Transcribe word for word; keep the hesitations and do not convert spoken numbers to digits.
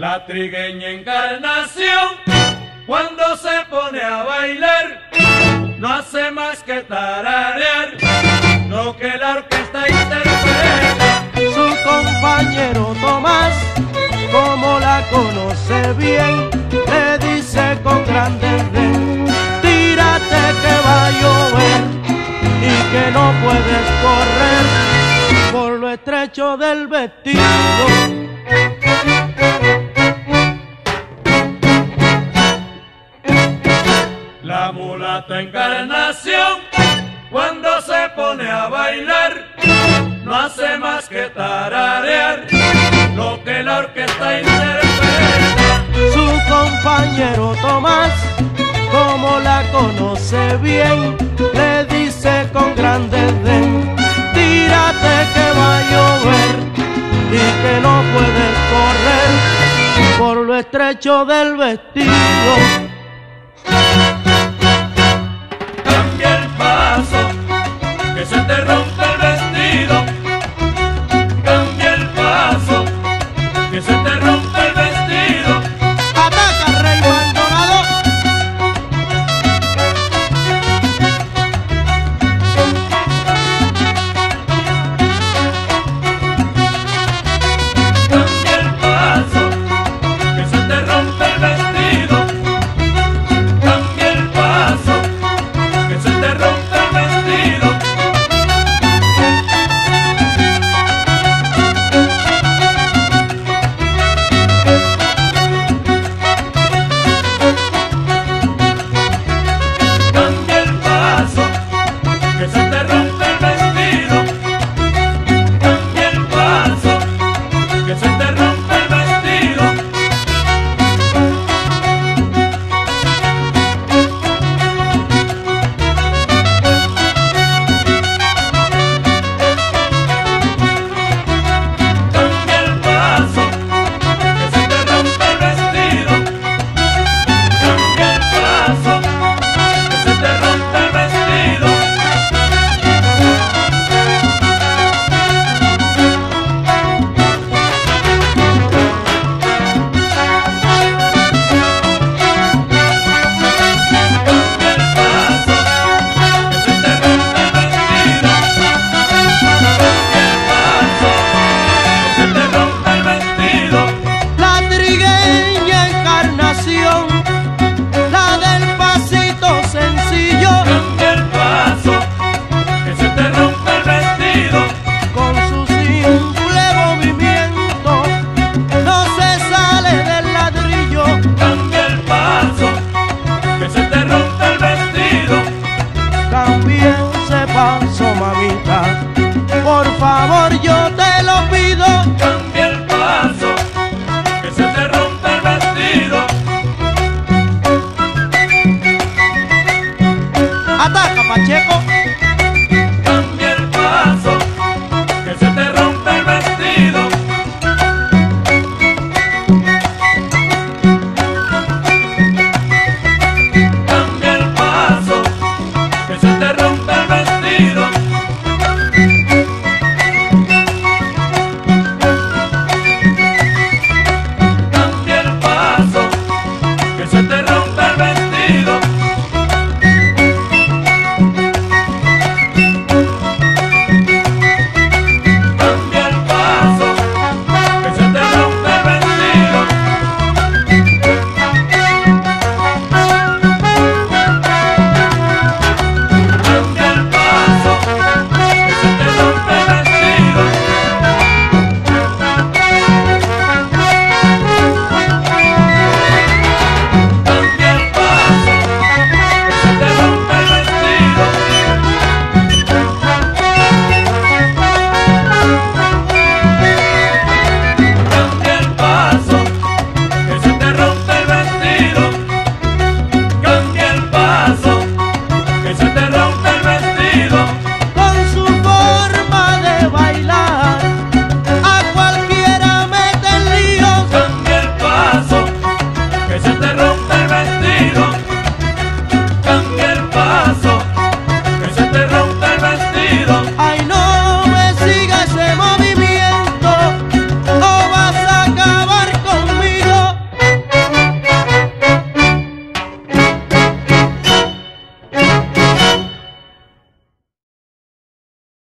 La trigueña Encarnación, cuando se pone a bailar, no hace más que tararear lo que la orquesta interpreta. Su compañero Tomás, como la conoce bien, le dice con gran desdén: tírate que va a llover y que no puedes correr por lo estrecho del vestido. La mulata Encarnación, cuando se pone a bailar, no hace más que tararear lo que la orquesta interpreta. Su compañero Tomás, como la conoce bien, le dice con gran desdén: tírate que va a llover y que no puedes correr por lo estrecho del vestido. Cambia el paso, que se te rompe el vestido. Cambia el paso, que se te rompe el vestido. ¡Ataca, Rey Maldonado! Cambia el paso, que se te rompe el vestido. Cambia el paso, que se te rompe el vestido. Cambia el paso, que se te rompe el vestido. Cambia el paso, que se te rompe el vestido. Cambia el paso, que se te rompe el vestido. Cambia el paso, que se te rompe el vestido. Cambia el paso, que se te rompe el vestido. Cambia el paso, que se te rompe el vestido. La trigueña Encarnación, la del pasito sencillo, Cambia el paso, que se te rompe el vestido. con su simple movimiento no se sale del ladrillo. Cambia el paso, que se te rompe el vestido. Cambia ese paso, mamita, por favor yo te lo pido. Cambia el paso, que se te rompe el vestido. ¡Ataca, Pacheco!